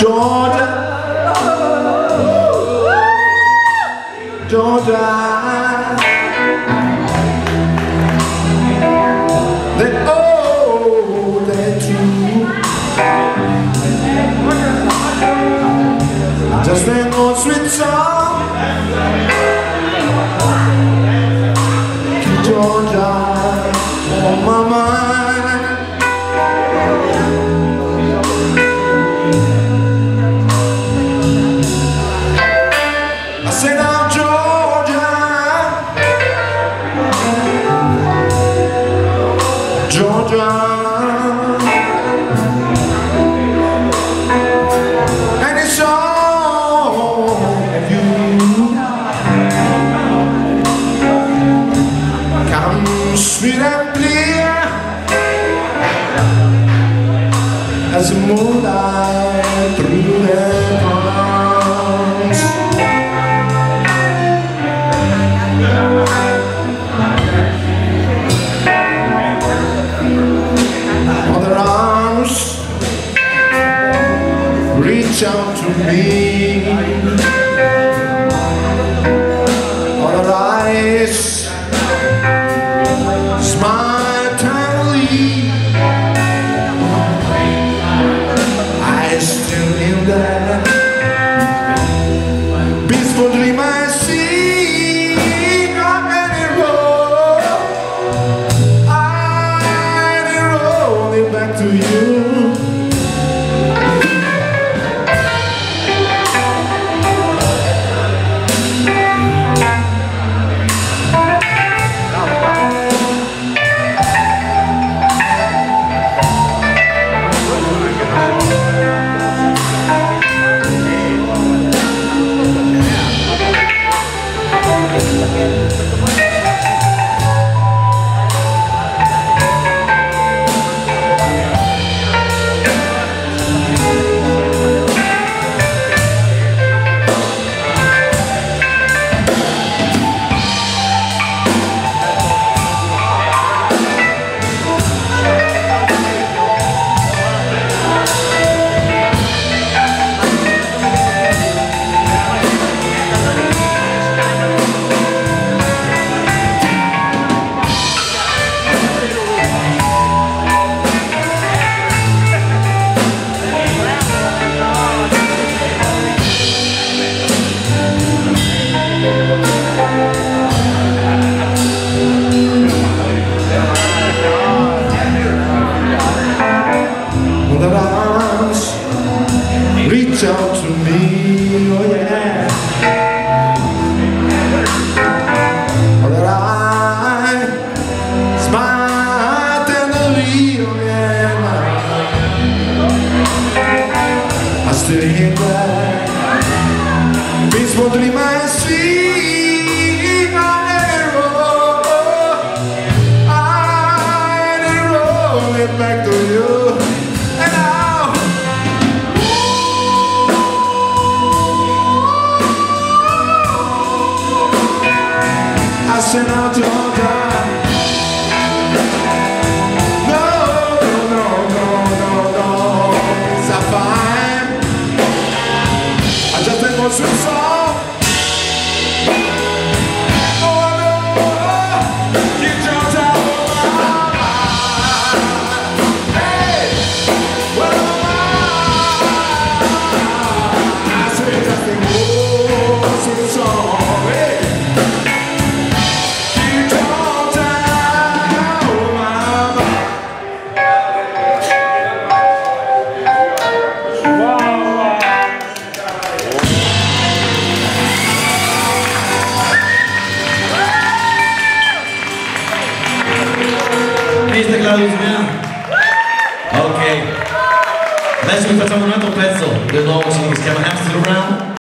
Georgia, Georgia, they're old, they're true. Just an old sweet song, Georgia, on my mind. I said, I'm Georgia, Georgia, and it's all of you. Come sweet and clear as the moonlight through the palms. Other arms reach out to me. Other eyes smile tenderly. I still in that peaceful dream I see on any road. I roll it back to you. Other arms reach out to me, oh yeah. Other eyes smile tenderly, oh yeah. I still hear that peaceful dream I see on the road. I roll it back to you. I said, now Georgia, no, it's a fine. I just think what's sweet song. Oh no, keep Georgia on my mind. Hey, well I said, just think what's sweet song. Hey. Questi teclati ok, adesso vi facciamo un altro pezzo del nuovo singolo che si chiama Hamster Around.